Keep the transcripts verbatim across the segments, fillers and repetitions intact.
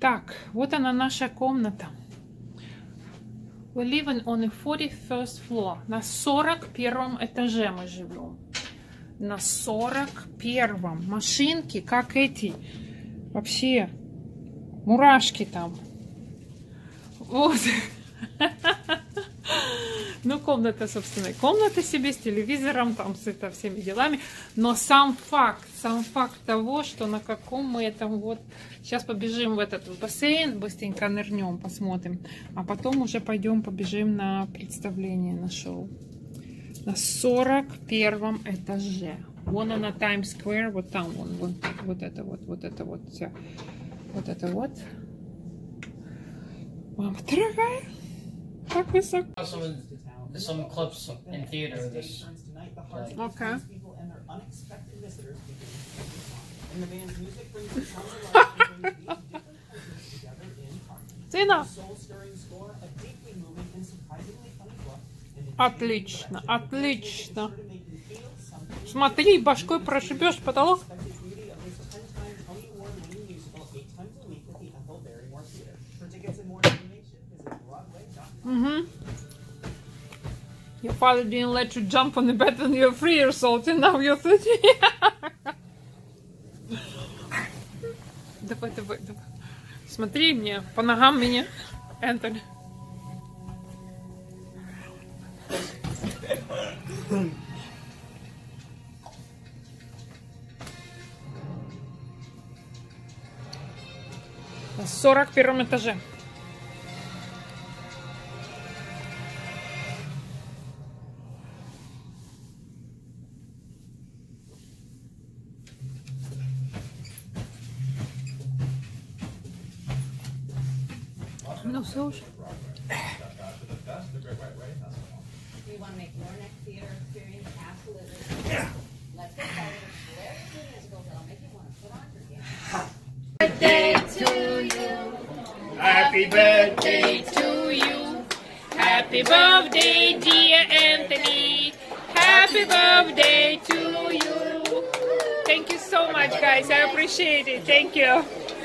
Так, вот она наша комната. We're living on the forty-first floor. На сорок первом этаже мы живем. На сорок первом. Машинки, как эти. Вообще, мурашки там. Вот. Ну, комната, собственно, комната себе с телевизором, там, с это, всеми делами. Но сам факт, сам факт того, что на каком мы этом вот... Сейчас побежим в этот бассейн, быстренько нырнем, посмотрим. А потом уже пойдем, побежим на представление, на шоу. На сорок первом этаже. Вон она, Times Square, вот там, вон, вот, вот это вот, вот это вот, вся. Вот это вот. Мама дорогая, как высоко. Some clips in theater of this. Okay. Сына. Отлично, отлично. Смотри, башкой прошибешь потолок. Угу. Your father didn't let you jump on the bed when you're three years old, and now you're thirty. Давай, давай, давай. Смотри мне, по ногам меня, Энтони. На сорок первом этаже. No social. We want to make your next theater experience absolutely. Yeah. Let's get started. Where are the musicals that'll make you want to put on your game? Birthday to you. Happy birthday to you. Happy birthday, dear Anthony. Happy birthday to you. Thank you so much, guys. I appreciate it. Thank you.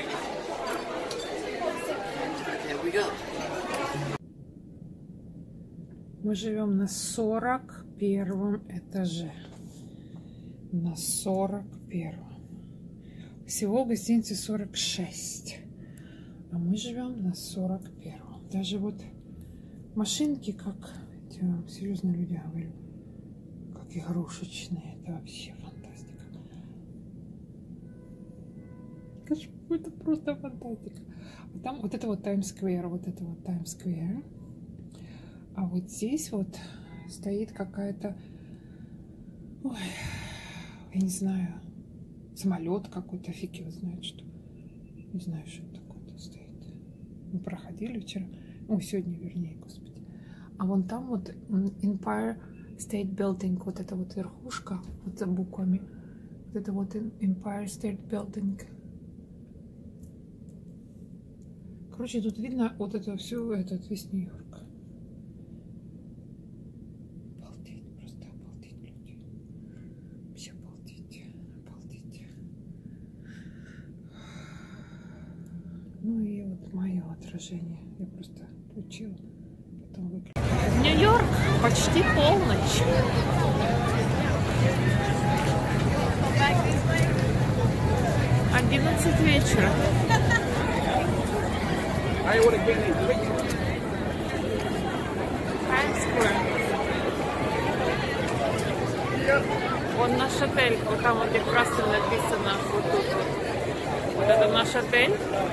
Мы живем на сорок первом этаже. На сорок первом. Всего в гостинице сорок шесть. А мы живем на сорок первом. Даже вот машинки, как я вам серьезно люди говорю, как игрушечные. Это вообще фантастика. Это просто фантастика. А там вот это вот Times Square, вот это вот Times Square. А вот здесь вот стоит какая-то, ой, я не знаю, самолет какой-то, фиг его знает что. Не знаю, что это такое стоит. Мы проходили вчера, ой, сегодня вернее, господи. А вон там вот Empire State Building, вот эта вот верхушка, вот за буквами. Вот это вот Empire State Building. Короче, тут видно вот это все, этот весь Нью-Йорк. Обалдеть, просто обалдеть, люди. Вообще обалдеть, обалдеть. Ну и вот мое отражение. Я просто включила, потом выключила. В Нью-Йорк почти полночь. Одиннадцать вечера. Times Square. Вон наш отель, вот там вот где красным написано вот тут вот. Вот это наш отель.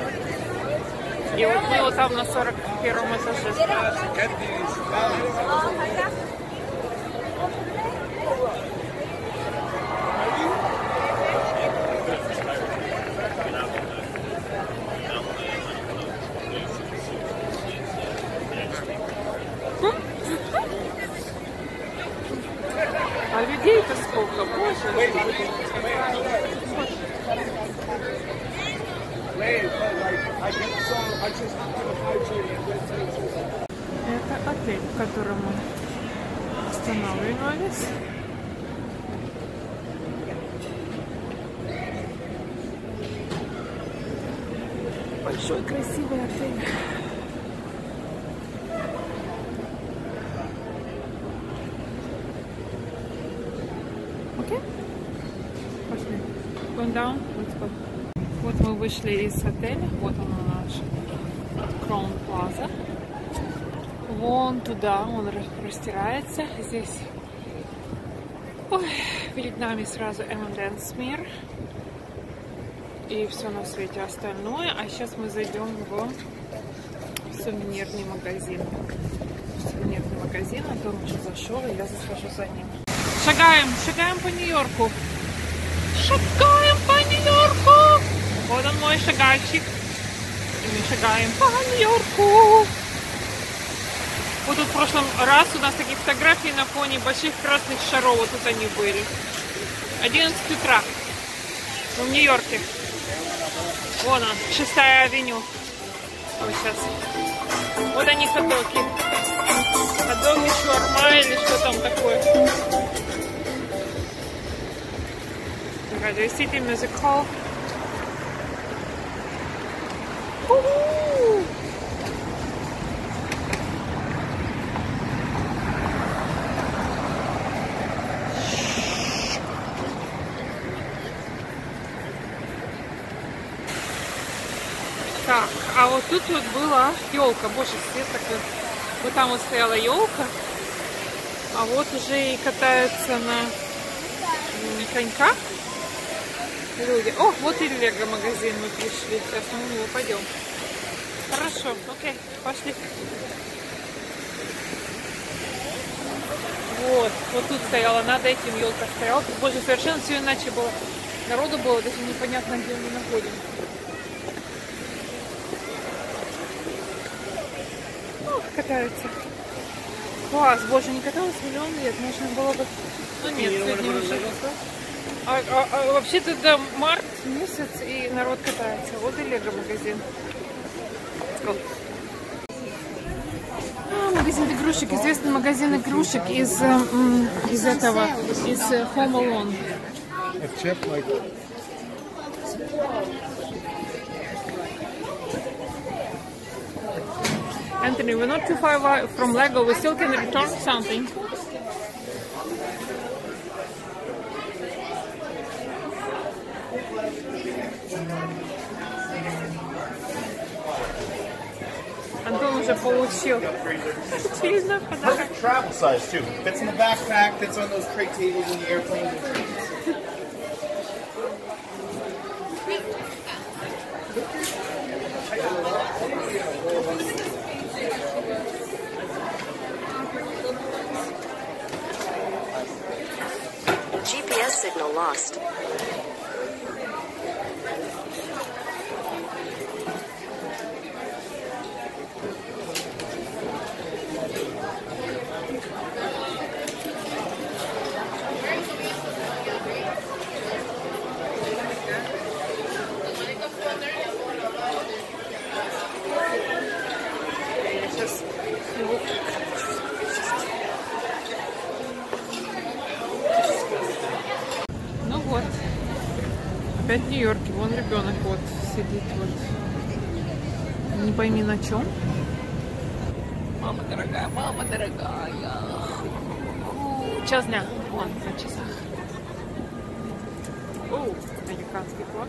И вот мы вот там на сорок первом этаже. А людей-то сколько, боже. Это отель, в котором мы останавливались. большой красивый отель. Окей? Пошли. Going down. Let's go. Вот мы вышли из отеля. Вот он наш Crowne plaza. Вон туда он простирается. Здесь ой, перед нами сразу эм энд эмс мир. И все на свете остальное. А сейчас мы зайдем в сувенирный магазин. В сувенирный магазин. Антон уже зашел, и я захожу за ним. Шагаем, шагаем по Нью-Йорку. Шагаем по Нью-Йорку. Вот он мой шагальчик. И мы шагаем по Нью-Йорку. Вот тут в прошлом раз у нас такие фотографии на фоне больших красных шаров. Вот тут они были. одиннадцать утра. Мы в Нью-Йорке. Вон он, шестая авеню. Вот сейчас. Вот они хот-доги. Хот-доги, шаурма или что там такое. Radio City Music Hall. У-у-у! Так, а вот тут вот была елка, боже, свет такой. Вот там вот стояла елка, а вот уже и катаются на коньках люди. О, вот и лего-магазин мы пришли. Сейчас мы в него пойдем. Хорошо, окей, пошли. Вот, вот тут стояла, над этим елка стояла. Боже, совершенно все иначе было. Народу было, даже непонятно, где мы находимся. Катаются. Класс, боже, не каталась миллион лет, можно было бы... Ну нет, сегодня уже... А, а, а вообще-то да, март месяц и народ катается. Вот и лего-магазин. А, магазин игрушек, известный магазин игрушек из, из этого, из Home Alone. Anthony, we're not too far away from Lego. We still can return something. Антон уже получил. Очевидно, подарок. Travel size too. Fits in the backpack. Fits on those tray tables in the airplane. G P S signal lost. Ну вот, опять в Нью-Йорке. Вон ребенок вот сидит вот. Не пойми на чем. Мама дорогая, мама дорогая. Час дня. Вон, на часах. О, американский флаг.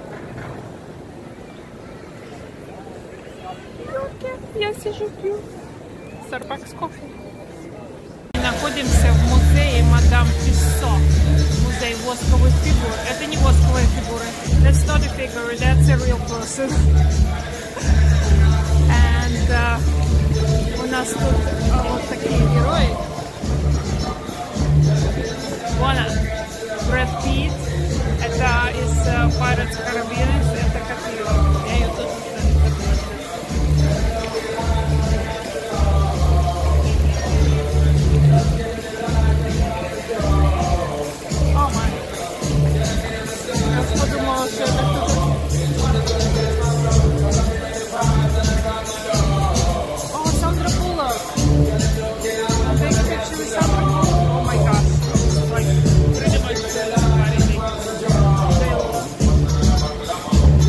Я сижу, пью Starbucks кофе. Находимся в музее мадам Туссо. Музей восковых фигур. Это не восковые фигуры. That's not a figure, that's a real person. And uh, у нас тут uh, вот такие герои. Вон он, Брэд Питт. Это из uh, Pirates Caribbean. Это как его. Я ее тоже подумала, что это кто-то... О, Сандра Буллок! I'm taking a picture with Sandra Bullock. Oh my gosh. Like, pretty much everybody.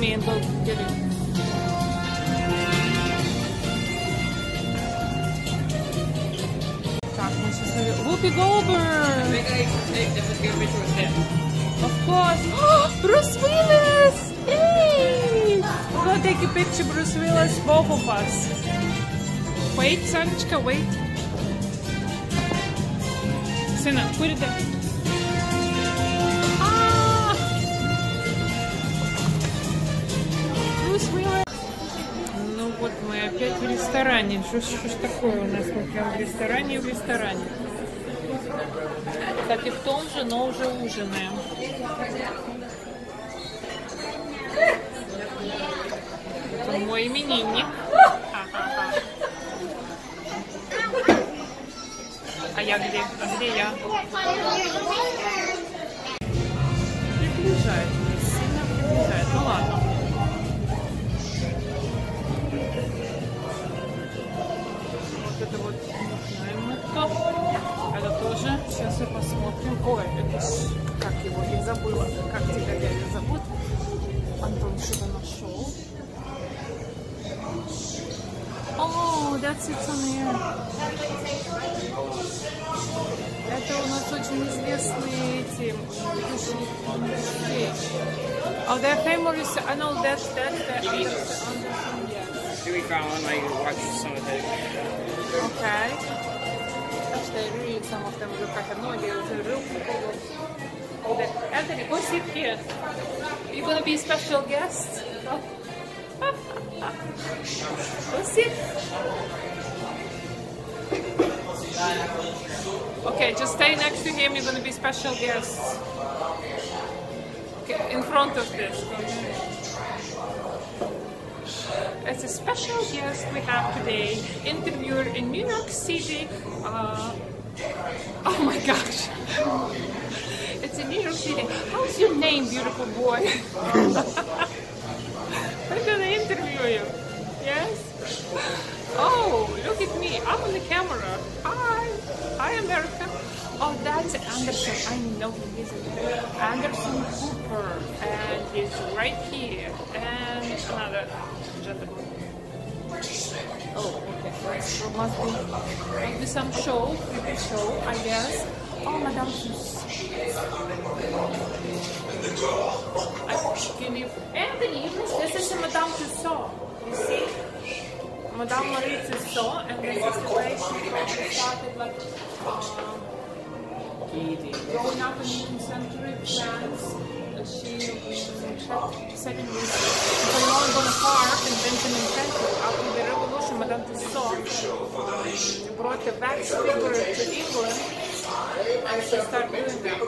me and we'll get it. Так, мы сейчас... Whoopi Goldberg! Of course! Bruce Willis! Hey! We're gonna take a picture, Bruce Willis, both of us. Wait, Sanchka, wait. Сына, put it there. Ah! Bruce Willis. Ну вот мы опять в ресторане. Что ж такое у нас? Мы прям в ресторане и в ресторане. Кстати, в том же, но уже ужинаем. Это мой именинник. Ха-ха-ха. А я где? А где я? Приближает, не сильно приближает. Ну ладно. Вот это вот не знаем мы кто. Это тоже. Сейчас мы посмотрим. Ой, это ж, как его, я забыла. Как тебя дядя зовут? Антон что-то нашел. О, that's it on here. Это у нас очень известные эти ведущие. Oh, they're famous. I know that's that's the Anderson. Jimmy Crowne, I watched some of it. Okay. Actually, I read some of them. Look, I have no idea. It's a real people. Anthony, go sit here. You're gonna be a special guest. Go sit. Okay, just stay next to him. You're gonna be special guests. Okay, in front of this. As a special guest, we have today interviewer in New York City. Uh, oh my gosh. It's in New York City. How's your name, beautiful boy? I'm gonna interview you. Yes? Oh, look at me. I'm on the camera. Hi. Hi, America. Oh, that's Anderson. I know him. He's Anderson Cooper. And he's right here. And another gentleman. Oh, okay. So must be, must be some show. Show, I guess. Oh, Madame Tusso. Can you, Anthony, you missed, this is Madame Tusso. You see? Madame Marie Tusso, and this is the way she started, like, um, growing up in eighteenth century France. She second with Napoleon Bonaparte and Benjamin Franklin. After the revolution, Madame Tusso brought the wax figure to England, and she started doing that.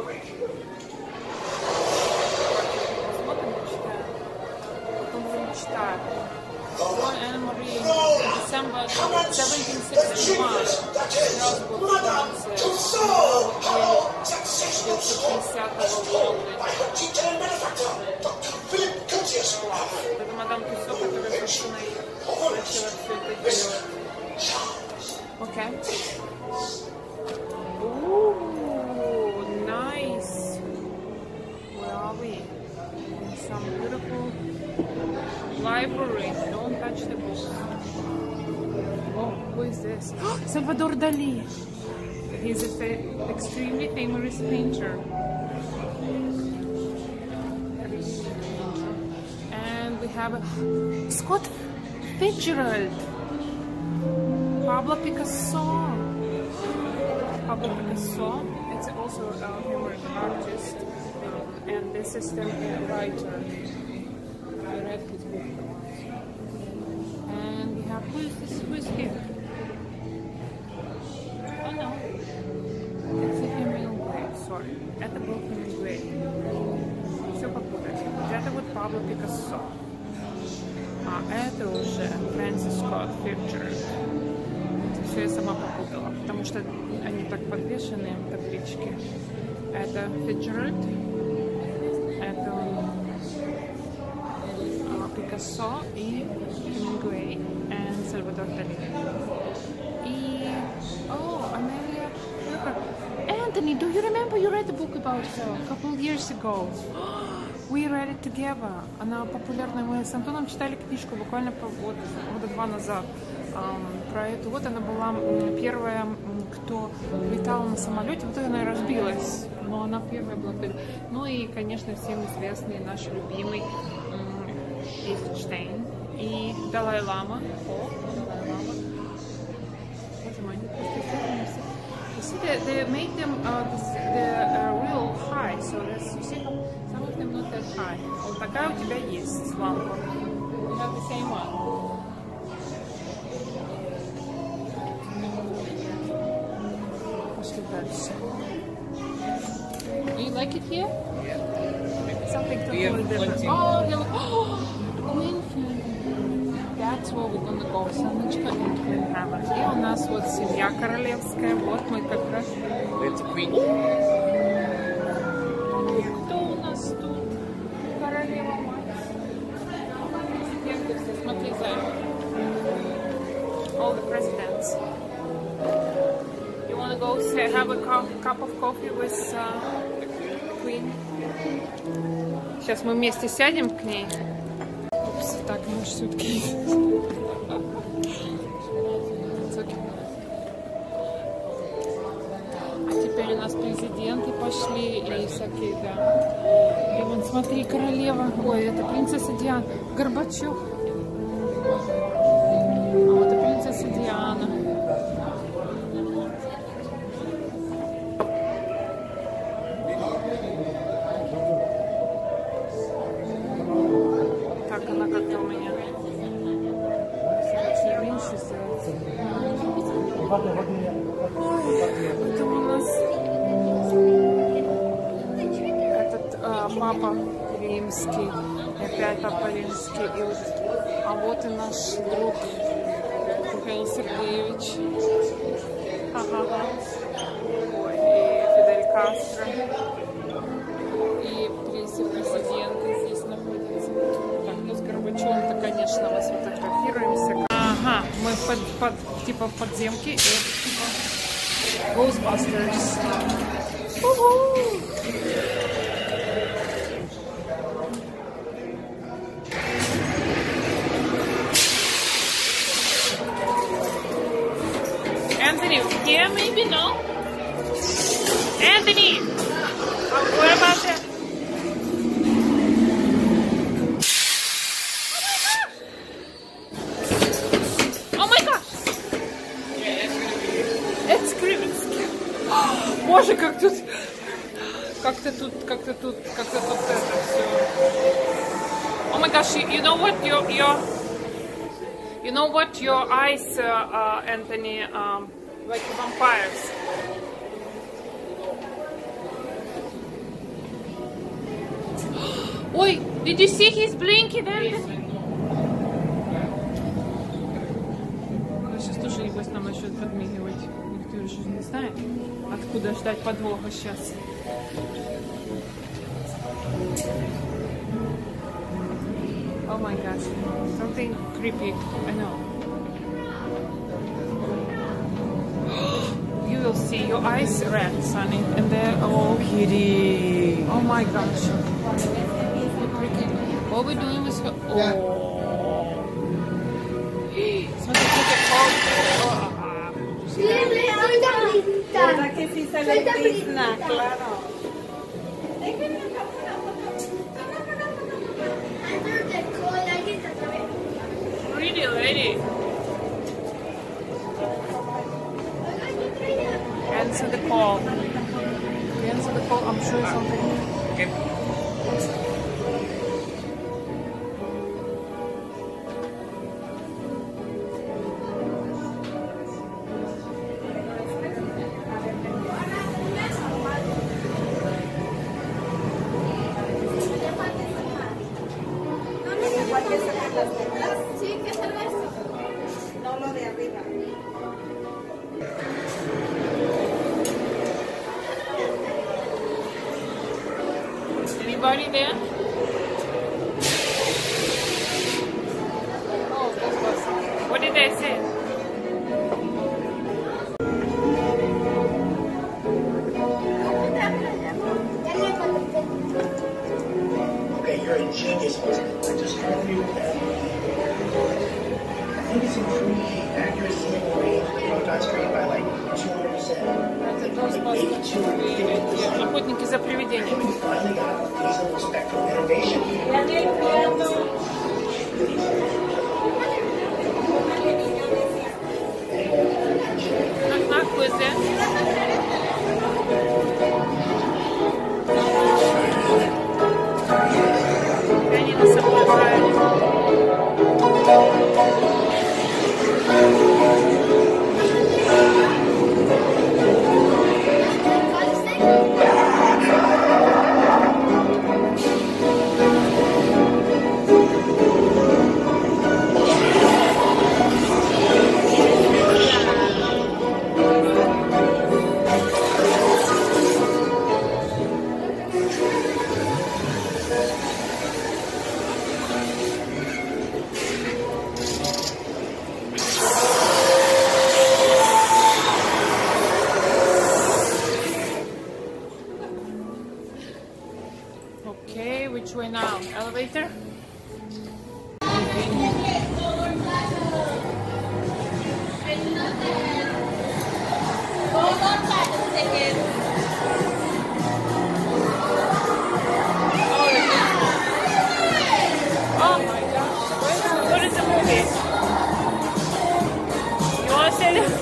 Born Anna Marie in December seventeen sixty-one. Это мадам Туссо, которая, собственно, и начала все это делать. Okay. Ooh, nice. Where are we? In some beautiful library. Don't touch the books. Oh, who is this? Salvador Dali. He's an extremely famous painter. And we have Scott Fitzgerald. Pablo Picasso. Pablo Picasso. It's also a humorous artist. And this is the writer. I read his book. And we have, who is this? Who is here? Oh no. It's a Hemingway Gray, sorry. Это был Hemingway. Все попутать. Это вот Пабло Пикассо. А это уже Фрэнсис Скотт Фитчеральд. Все я сама попутала, потому что они так подвешены в табличке. Это Фитчеральд. Это Пикассо и Hemingway и Сальвадор Дали. И... Oh, Amelia Earhart. Anthony, do you remember you read a book about her a couple of years ago? We Read It Together. Она популярная. Мы с Антоном читали книжку буквально вот, года два назад um, про эту. Вот она была первая, кто летала на самолете. Вот она и разбилась. Но она первая была. Ну и, конечно, всем известный наш любимый Эйзенштейн и Далай-Лама. О, Далай-Лама. Боже мой, они просто все. You see, they, they made them uh, this, uh, real high, so this, you see how some of them not that high. Вот такая у тебя есть лампа. You have the same one. Пошли дальше. Do you like it here? Yeah. Something totally different. Oh, you look. Oh, Queen Family. That's where we're gonna go. Саночка and Queen Family. И у нас вот семья королевская. Вот мы как раз. It's a queen. Кто у нас тут? Королева мать. Смотри, Зая. All the presidents. You wanna go say, have a cup, cup of coffee with uh, Queen? Сейчас мы вместе сядем к ней. Упс, так, наш сутки. А теперь у нас президенты пошли и всякие, да. И вон, смотри, королева. Ой, это принцесса Диана. Горбачев. А вот и принцесса Диана. Так, она как-то у меня очень меньше сделать. Ой, это у нас этот э, папа римский. И опять папа римский. И вот, а вот и наш друг Михаил Сергеевич. Ага. Ой, и Фидель Кастро. И президенты здесь находятся. Так, ну с Горбачевым-то, конечно, мы сфотографируемся. Ага, мы под, под, типа в подземке. И это типа Ghostbusters. У-ху! Anthony, yeah, maybe no. Anthony, what about that? Oh my gosh! It's creepy. Боже, как тут, как-то тут, как-то тут, как-то тут это все. Oh my gosh! You, you know what? Your your You know what? Your eyes, uh, uh, Anthony, um, like vampires. Ой, did you see he's blinking, Anthony? Он сейчас тоже, небось, нам начнет подмигивать. Никто еще не знает, откуда ждать подвоха сейчас. Oh my gosh, something creepy, I know. You will see your eyes red, Sonny, and they're all kitty. Oh my gosh. What we're doing is oh. Смотри, ¿verdad que sí se le tizna? Claro. Pretty lady. Answer the call. Answer the call. I'm sure something. Okay. Anybody there? Oh, Ghostbusters. What did they say? accuracy rate, photons created by like two hundred percent. Охотники за привидениями. Finally got reasonable spectral innovation. Knock, knock, who's there? Они нас обладают. Okay, which way now? Elevator? Oh my gosh, what is the movie? You want to say that?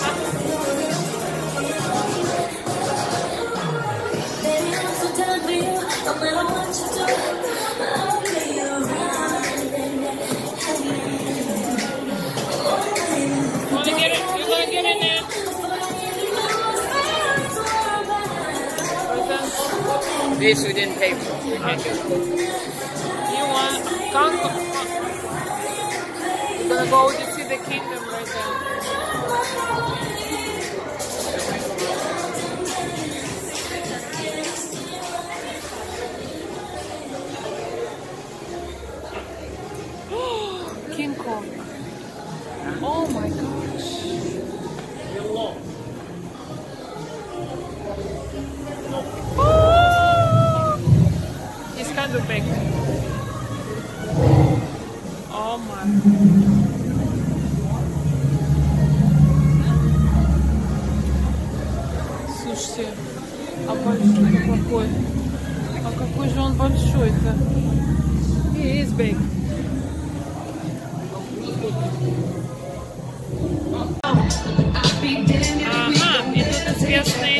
Wanna get it? You wanna get in there? This we didn't pay for. We can't get it. You want? Can't go. We're gonna go to see the kingdom right there. King Kong. Oh my gosh. Oh! He's kind of big. Oh my. Слушайте, а большой какой? А какой же он большой-то? He is big. Ага, и тут известный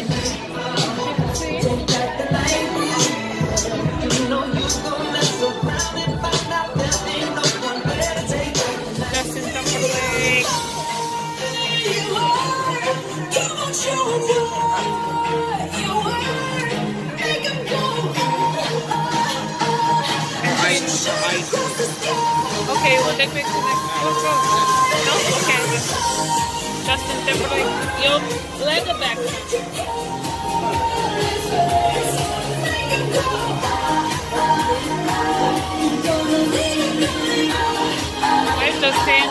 Justin Timberlake. Okay, we'll take me to the next one. No? Okay. Justin Timberlake. Yo, leg it back. Hi, Justin.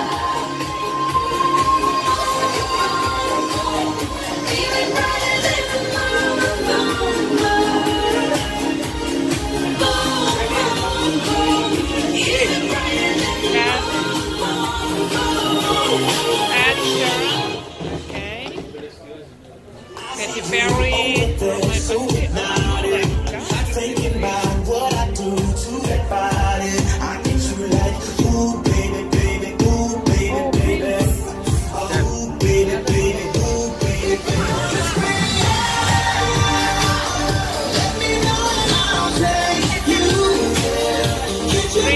Ed Sheeran. Okay. Katy Perry. Thinking about what I do to that body. I get you like, ooh, baby, baby, ooh, baby, baby. Ooh, baby, baby, ooh, baby, baby. Let me know and I'll take you there. Get you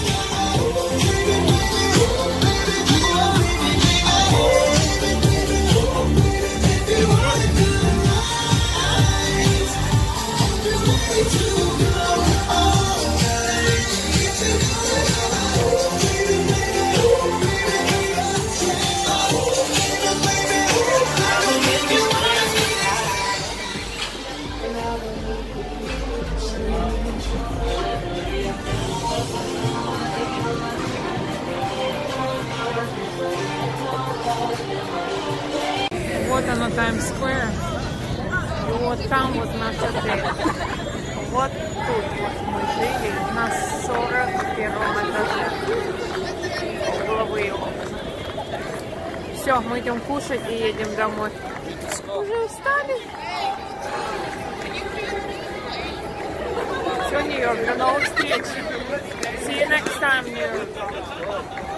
Вот оно, Таймс-сквер. И вот там вот наш отель. Вот тут вот мы жили на сорок первом этаже. Угловые окна. Все, мы идем кушать и едем домой. Уже устали? Все, Нью-Йорк, до новых встреч. See you next time, New York.